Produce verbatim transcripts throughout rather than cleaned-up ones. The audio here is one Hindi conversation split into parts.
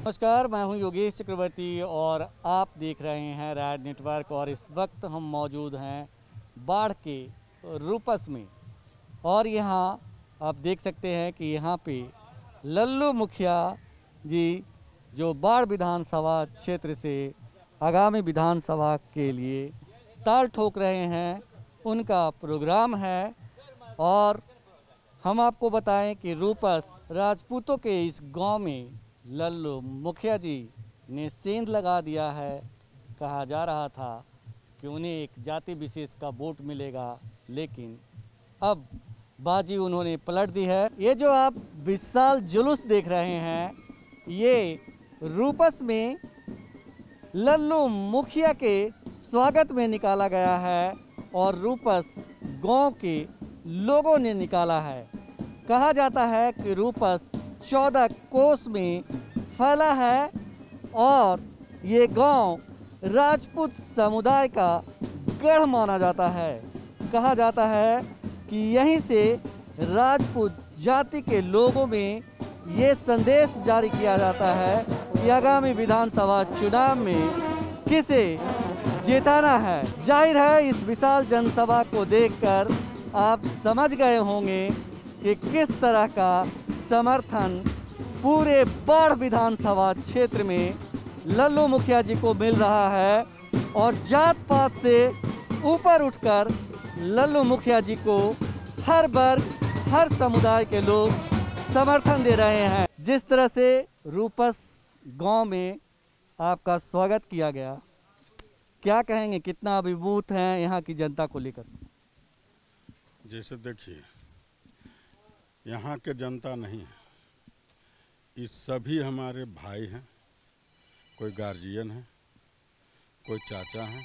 नमस्कार, मैं हूं योगेश चक्रवर्ती और आप देख रहे हैं रैड नेटवर्क। और इस वक्त हम मौजूद हैं बाढ़ के रूपस में और यहां आप देख सकते हैं कि यहां पे लल्लू मुखिया जी जो बाढ़ विधानसभा क्षेत्र से आगामी विधानसभा के लिए ताल ठोक रहे हैं, उनका प्रोग्राम है। और हम आपको बताएं कि रूपस राजपूतों के इस गांव में लल्लू मुखिया जी ने सेंध लगा दिया है। कहा जा रहा था कि उन्हें एक जाति विशेष का वोट मिलेगा, लेकिन अब बाजी उन्होंने पलट दी है। ये जो आप विशाल जुलूस देख रहे हैं, ये रूपस में लल्लू मुखिया के स्वागत में निकाला गया है और रूपस गांव के लोगों ने निकाला है। कहा जाता है कि रूपस चौदह कोस में फैला है और ये गांव राजपूत समुदाय का गढ़ माना जाता है। कहा जाता है कि यहीं से राजपूत जाति के लोगों में ये संदेश जारी किया जाता है कि आगामी विधानसभा चुनाव में किसे जिताना है। जाहिर है इस विशाल जनसभा को देखकर आप समझ गए होंगे कि किस तरह का समर्थन पूरे बाढ़ विधानसभा क्षेत्र में लल्लू मुखिया जी को मिल रहा है। और जात पात से ऊपर उठकर लल्लू मुखिया जी को हर वर्ग हर समुदाय के लोग समर्थन दे रहे हैं। जिस तरह से रूपस गांव में आपका स्वागत किया गया, क्या कहेंगे, कितना अभिभूत हैं यहाँ की जनता को लेकर? जैसे देखिए, यहाँ के जनता नहीं है, ये सभी हमारे भाई हैं। कोई गार्जियन है, कोई चाचा है,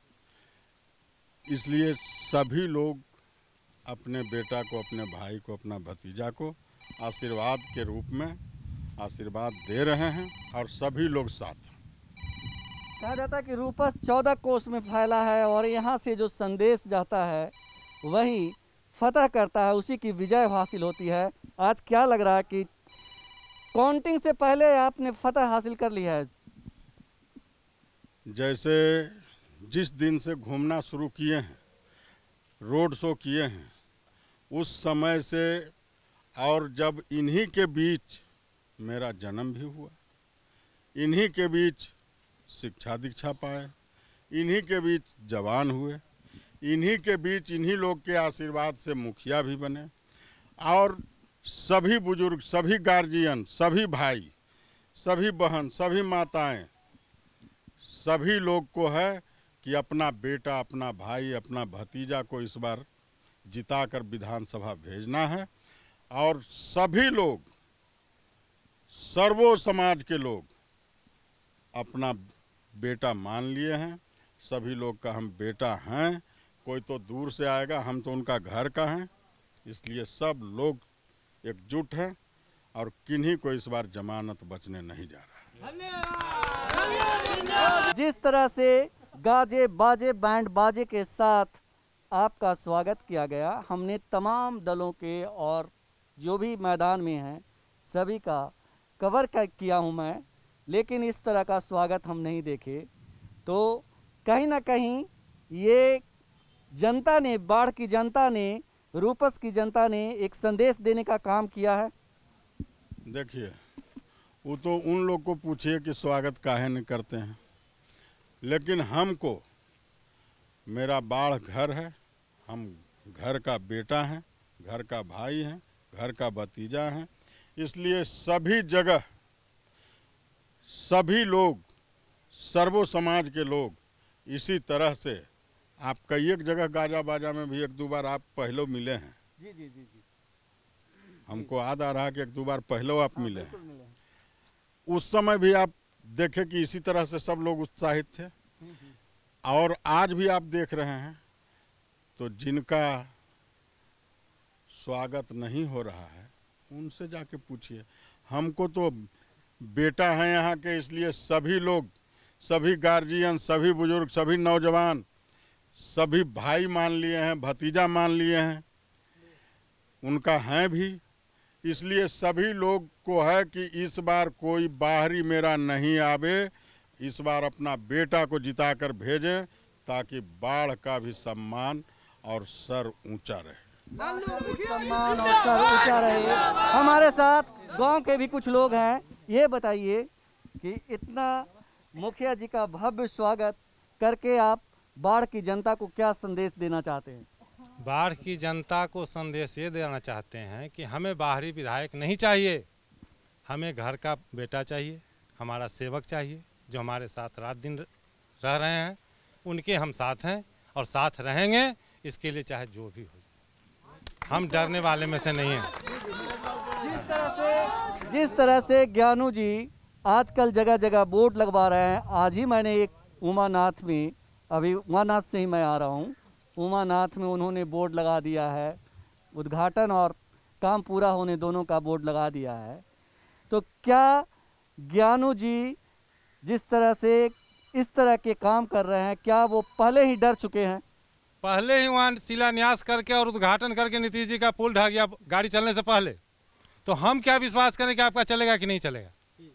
इसलिए सभी लोग अपने बेटा को, अपने भाई को, अपना भतीजा को आशीर्वाद के रूप में आशीर्वाद दे रहे हैं और सभी लोग साथ। कहा जाता है कि रूपस चौदह कोस में फैला है और यहाँ से जो संदेश जाता है वही फतह करता है, उसी की विजय हासिल होती है। आज क्या लग रहा है कि काउंटिंग से पहले आपने फतह हासिल कर लिया है? जैसे जिस दिन से घूमना शुरू किए हैं, रोड शो किए हैं, उस समय से, और जब इन्हीं के बीच मेरा जन्म भी हुआ, इन्हीं के बीच शिक्षा दीक्षा पाए, इन्हीं के बीच जवान हुए, इन्हीं के बीच इन्हीं लोग के आशीर्वाद से मुखिया भी बने। और सभी बुजुर्ग, सभी गार्जियन, सभी भाई, सभी बहन, सभी माताएं, सभी लोग को है कि अपना बेटा, अपना भाई, अपना भतीजा को इस बार जिताकर विधानसभा भेजना है। और सभी लोग, सर्वो समाज के लोग अपना बेटा मान लिए हैं। सभी लोग का हम बेटा हैं, कोई तो दूर से आएगा, हम तो उनका घर का हैं। इसलिए सब लोग एकजुट हैं और किन्हीं को इस बार जमानत बचने नहीं जा रहा। जिस तरह से गाजे बाजे बैंड बाजे के साथ आपका स्वागत किया गया, हमने तमाम दलों के और जो भी मैदान में हैं सभी का कवर किया हूं मैं, लेकिन इस तरह का स्वागत हम नहीं देखे। तो कहीं ना कहीं ये जनता ने, बाढ़ की जनता ने, रूपस की जनता ने एक संदेश देने का काम किया है। देखिए, वो तो उन लोग को पूछिए कि स्वागत काहे नहीं करते हैं, लेकिन हमको, मेरा बाढ़ घर है, हम घर का बेटा हैं, घर का भाई हैं, घर का भतीजा हैं। इसलिए सभी जगह सभी लोग, सर्वो समाज के लोग इसी तरह से, आप कई एक जगह गाजा बाजा में भी एक दो बार आप पहले मिले हैं। जी जी जी जी हमको याद आ रहा है कि एक दो बार पहले आप मिले हैं। मिले हैं। उस समय भी आप देखे कि इसी तरह से सब लोग उत्साहित थे। और आज भी आप देख रहे हैं। तो जिनका स्वागत नहीं हो रहा है उनसे जाके पूछिए। हमको तो बेटा है यहाँ के, इसलिए सभी लोग, सभी गार्जियन, सभी बुजुर्ग, सभी नौजवान, सभी भाई मान लिए हैं, भतीजा मान लिए हैं, उनका हैं भी। इसलिए सभी लोग को है कि इस बार कोई बाहरी मेरा नहीं आवे, इस बार अपना बेटा को जिताकर भेजें ताकि बाढ़ का भी सम्मान और सर ऊंचा रहे। सम्मान और सर ऊंचा रहे। हमारे साथ गांव के भी कुछ लोग हैं। ये बताइए कि इतना मुखिया जी का भव्य स्वागत करके आप बाढ़ की जनता को क्या संदेश देना चाहते हैं? बाढ़ की जनता को संदेश ये देना चाहते हैं कि हमें बाहरी विधायक नहीं चाहिए, हमें घर का बेटा चाहिए, हमारा सेवक चाहिए जो हमारे साथ रात दिन रह रहे हैं, उनके हम साथ हैं और साथ रहेंगे, इसके लिए चाहे जो भी हो। हम डरने वाले में से नहीं हैं। जिस तरह से जिस तरह से ज्ञानू जी आजकल जगह जगह बोर्ड लगवा रहे हैं, आज ही मैंने एक उमानाथ में, अभी उमानाथ से ही मैं आ रहा हूँ, उमानाथ में उन्होंने बोर्ड लगा दिया है, उद्घाटन और काम पूरा होने दोनों का बोर्ड लगा दिया है। तो क्या ज्ञानू जी जिस तरह से इस तरह के काम कर रहे हैं, क्या वो पहले ही डर चुके हैं? पहले ही वहाँ शिलान्यास करके और उद्घाटन करके नीतीश जी का पुल ढह गया गाड़ी चलने से पहले, तो हम क्या विश्वास करें कि आपका चलेगा कि नहीं चलेगा?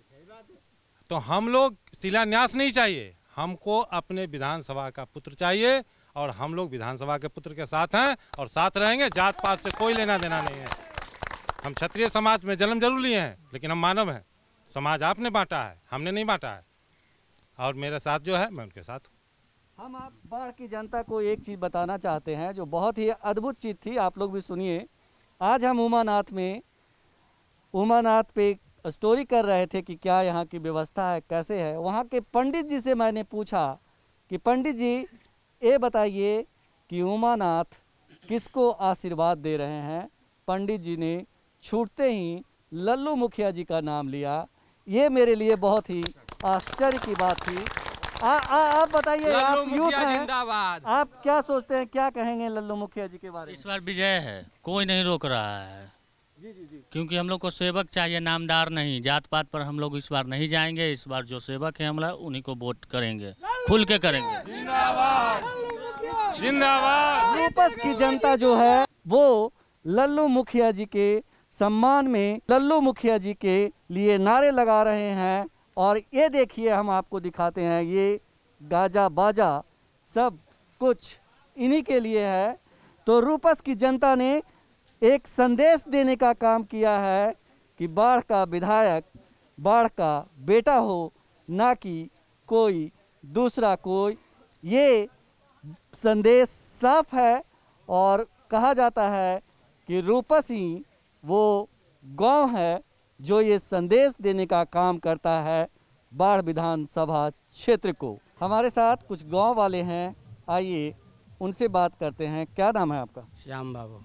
तो हम लोग शिलान्यास नहीं चाहिए, हमको अपने विधानसभा का पुत्र चाहिए और हम लोग विधानसभा के पुत्र के साथ हैं और साथ रहेंगे। जात पात से कोई लेना देना नहीं है। हम क्षत्रिय समाज में जन्म जरूर लिए हैं, लेकिन हम मानव हैं। समाज आपने बांटा है, हमने नहीं बांटा है, और मेरे साथ जो है मैं उनके साथ हूँ। हम आप बाढ़ की जनता को एक चीज़ बताना चाहते हैं जो बहुत ही अद्भुत चीज़ थी, आप लोग भी सुनिए। आज हम उमानाथ में उमानाथ पे स्टोरी कर रहे थे कि क्या यहाँ की व्यवस्था है, कैसे है। वहाँ के पंडित जी से मैंने पूछा कि पंडित जी ये बताइए कि उमानाथ किसको आशीर्वाद दे रहे हैं। पंडित जी ने छूटते ही लल्लू मुखिया जी का नाम लिया। ये मेरे लिए बहुत ही आश्चर्य की बात थी। आ, आ, आप बताइए, आप यूथ हैं, आप क्या सोचते हैं, क्या कहेंगे लल्लू मुखिया जी के बारे में? इस बार विजय है, कोई नहीं रोक रहा है। जी जी जी। क्योंकि हम लोग को सेवक चाहिए, नामदार नहीं। जात पात पर हम लोग इस बार नहीं जाएंगे। इस बार जो सेवक है हम लोग उन्हीं को वोट करेंगे, खुल के करेंगे। जिंदाबाद जिंदाबाद। रूपस की जनता जो है वो लल्लू मुखिया जी के सम्मान में लल्लू मुखिया जी के लिए नारे लगा रहे हैं। और ये देखिए, हम आपको दिखाते हैं, ये गाजा बाजा सब कुछ इन्हीं के लिए है। तो रूपस की जनता ने एक संदेश देने का काम किया है कि बाढ़ का विधायक बाढ़ का बेटा हो, ना कि कोई दूसरा कोई। ये संदेश साफ है और कहा जाता है कि रूपस ही वो गांव है जो ये संदेश देने का काम करता है बाढ़ विधानसभा क्षेत्र को। हमारे साथ कुछ गांव वाले हैं, आइए उनसे बात करते हैं। क्या नाम है आपका? श्याम बाबू।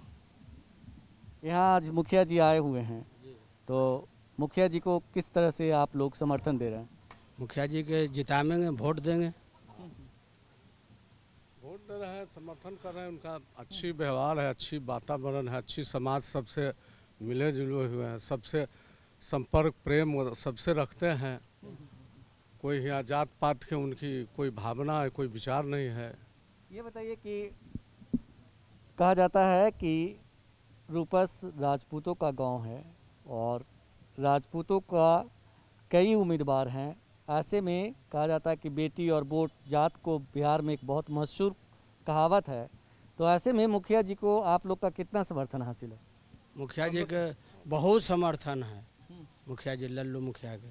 यहाँ आज मुखिया जी आए हुए हैं, तो मुखिया जी को किस तरह से आप लोग समर्थन दे रहे हैं? मुखिया जी के जिताएंगे, वोट देंगे। वोट दे रहे हैं, समर्थन कर रहे हैं। उनका अच्छी व्यवहार है, अच्छी वातावरण है, अच्छी समाज सबसे मिले जुले हुए हैं, सबसे संपर्क प्रेम सबसे रखते हैं। कोई यहाँ जात पात के उनकी कोई भावना है, कोई विचार नहीं है। ये बताइए कि कहा जाता है कि रूपस राजपूतों का गांव है और राजपूतों का कई उम्मीदवार हैं। ऐसे में कहा जाता है कि बेटी और वोट जात को बिहार में एक बहुत मशहूर कहावत है। तो ऐसे में मुखिया जी को आप लोग का कितना समर्थन हासिल है? मुखिया जी के बहुत समर्थन है, मुखिया जी लल्लू मुखिया के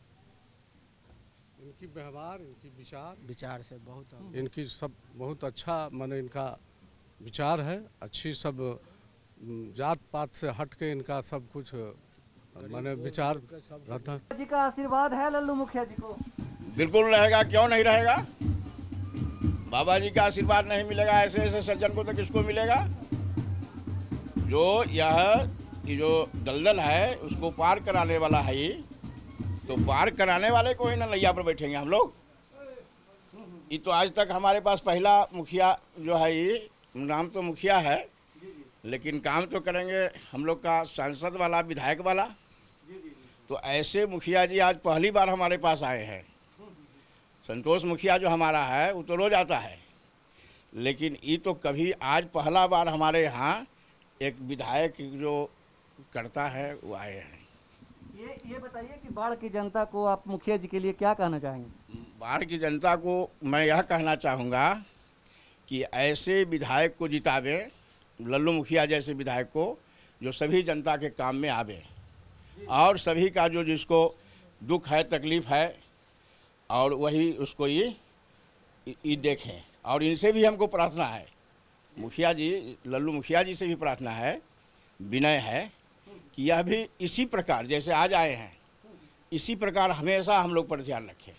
इनकी व्यवहार, इनकी विचार विचार से बहुत, इनकी सब बहुत अच्छा माने इनका विचार है। अच्छी सब जात पात से हट के इनका सब कुछ माने विचार रहता है। जी का आशीर्वाद है लल्लू मुखिया जी को? बिल्कुल रहेगा, क्यों नहीं रहेगा। बाबा जी का आशीर्वाद नहीं मिलेगा ऐसे ऐसे सज्जन को तो किसको मिलेगा। जो यह जो दलदल है उसको पार कराने वाला है, ये तो पार कराने वाले को ही ना नैया पर बैठेंगे हम लोग। ये तो आज तक हमारे पास पहला मुखिया जो है, ये नाम तो मुखिया है लेकिन काम तो करेंगे हम लोग का सांसद वाला, विधायक वाला। तो ऐसे मुखिया जी आज पहली बार हमारे पास आए हैं। संतोष मुखिया जो हमारा है वो तो रोज आता है, लेकिन ये तो कभी आज पहला बार हमारे यहाँ एक विधायक जो करता है वो आए हैं। ये ये बताइए कि बाढ़ की जनता को आप मुखिया जी के लिए क्या कहना चाहेंगे? बाढ़ की जनता को मैं यह कहना चाहूँगा कि ऐसे विधायक को जितावे, लल्लू मुखिया जैसे विधायक को, जो सभी जनता के काम में आवे और सभी का जो जिसको दुख है, तकलीफ़ है, और वही उसको ये ये देखें। और इनसे भी हमको प्रार्थना है, मुखिया जी, लल्लू मुखिया जी से भी प्रार्थना है, विनय है कि यह भी इसी प्रकार जैसे आज आए हैं, इसी प्रकार हमेशा हम लोग पर ध्यान रखें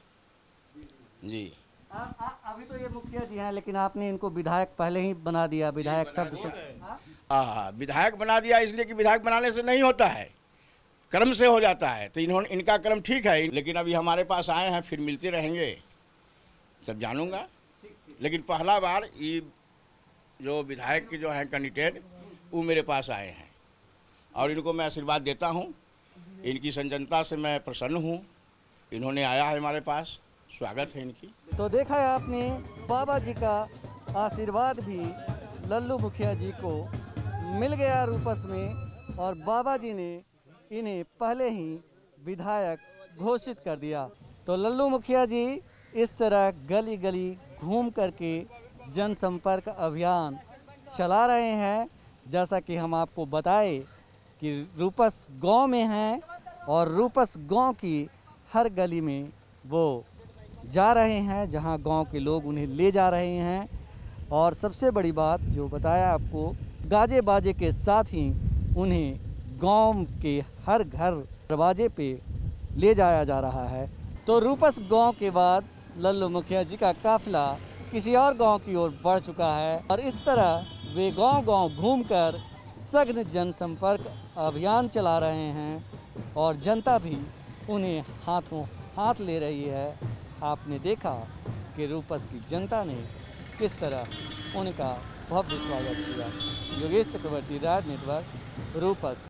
जी। आ, आ, अभी तो ये मुखिया जी हैं, लेकिन आपने इनको विधायक पहले ही बना दिया, विधायक शब्द से। हाँ, विधायक बना दिया इसलिए कि विधायक बनाने से नहीं होता है, कर्म से हो जाता है। तो इन्होंने, इनका कर्म ठीक है, लेकिन अभी हमारे पास आए हैं, फिर मिलते रहेंगे, सब जानूंगा। लेकिन पहला बार ये जो विधायक के जो हैं कैंडिडेट, वो मेरे पास आए हैं और इनको मैं आशीर्वाद देता हूँ। इनकी संजनता से मैं प्रसन्न हूँ, इन्होंने आया है हमारे पास, स्वागत है इनकी। तो देखा है आपने, बाबा जी का आशीर्वाद भी लल्लू मुखिया जी को मिल गया रूपस में, और बाबा जी ने इन्हें पहले ही विधायक घोषित कर दिया। तो लल्लू मुखिया जी इस तरह गली गली घूम करके जनसंपर्क अभियान चला रहे हैं। जैसा कि हम आपको बताए कि रूपस गांव में हैं और रूपस गांव की हर गली में वो जा रहे हैं जहां गांव के लोग उन्हें ले जा रहे हैं। और सबसे बड़ी बात जो बताया आपको, गाजे बाजे के साथ ही उन्हें गांव के हर घर दरवाजे पे ले जाया जा रहा है। तो रूपस गांव के बाद लल्लू मुखिया जी का काफिला किसी और गांव की ओर बढ़ चुका है और इस तरह वे गांव-गांव घूमकर सघन जनसंपर्क अभियान चला रहे हैं और जनता भी उन्हें हाथों हाथ ले रही है। आपने देखा कि रूपस की जनता ने किस तरह उनका भव्य स्वागत किया। योगेश चक्रवर्ती, राज नेटवर्क, रूपस।